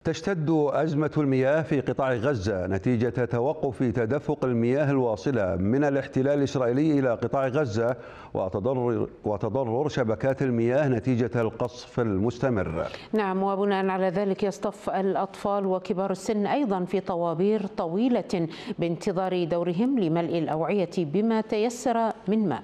تشتد أزمة المياه في قطاع غزة نتيجة توقف تدفق المياه الواصلة من الاحتلال الإسرائيلي إلى قطاع غزة وتضرر شبكات المياه نتيجة القصف المستمر. نعم، وبناء على ذلك يصطف الأطفال وكبار السن أيضا في طوابير طويلة بانتظار دورهم لملء الأوعية بما تيسر من ماء.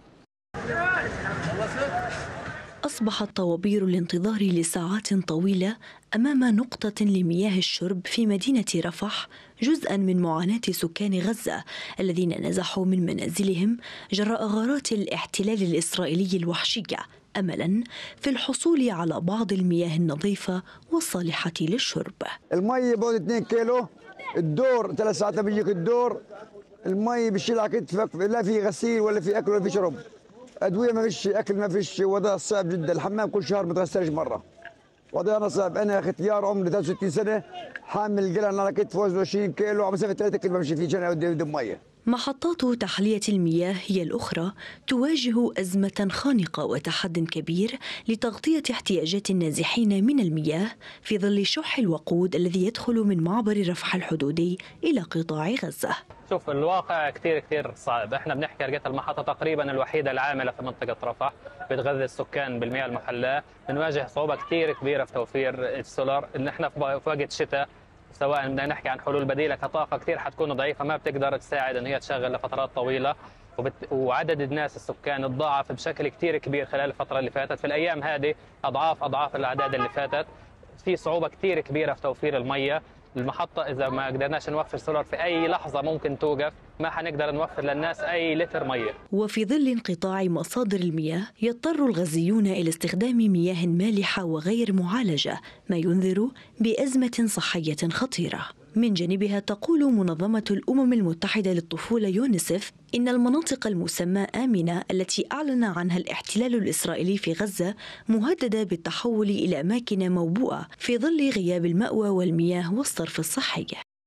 أصبحت طوابير الانتظار لساعات طويلة أمام نقطة لمياه الشرب في مدينة رفح جزءاً من معاناة سكان غزة الذين نزحوا من منازلهم جراء غارات الاحتلال الإسرائيلي الوحشية أملاً في الحصول على بعض المياه النظيفة والصالحة للشرب. المي بعد 2 كيلو، الدور 3 ساعات بيجيك الدور، المي بيشيل على كتفك، لا في غسيل ولا في أكل ولا في شرب، أدوية ما فيش، أكل ما فيش، وضع صعب جدا. الحمام كل شهر ما تغسلش مرة، وضعنا صعب. أنا ختيار عمري 63 سنة، حامل قلن على كتفي وزنه 20 كيلو، عم مسافة 3 كيلو بمشي فيه عشان أودي مية. محطات تحلية المياه هي الأخرى تواجه أزمة خانقة وتحد كبير لتغطية احتياجات النازحين من المياه في ظل شح الوقود الذي يدخل من معبر رفح الحدودي إلى قطاع غزة. شوف، الواقع كثير صعب. احنا بنحكي لقيت المحطة تقريبا الوحيدة العاملة في منطقة رفح بتغذي السكان بالمياه المحلاة. بنواجه صعوبة كثير كبيرة في توفير السولار، ان احنا في وقت شتاء سواء بدنا نحكي عن حلول بديلة كطاقة كثير حتكون ضعيفة، ما بتقدر تساعد ان هي تشغل لفترات طويلة، وعدد الناس السكان تضاعف بشكل كثير كبير خلال الفترة اللي فاتت. في الايام هذه اضعاف الاعداد اللي فاتت. في صعوبة كثير كبيرة في توفير المية. المحطة إذا ما قدرناش نوفر سولار في أي لحظة ممكن توقف، ما حنقدر نوفر للناس أي لتر مية. وفي ظل انقطاع مصادر المياه يضطر الغزيون إلى استخدام مياه مالحة وغير معالجة، ما ينذر بأزمة صحية خطيرة. من جانبها تقول منظمة الأمم المتحدة للطفولة يونيسف إن المناطق المسمى آمنة التي أعلن عنها الاحتلال الإسرائيلي في غزة مهددة بالتحول إلى أماكن موبوءة في ظل غياب المأوى والمياه والصرف الصحي.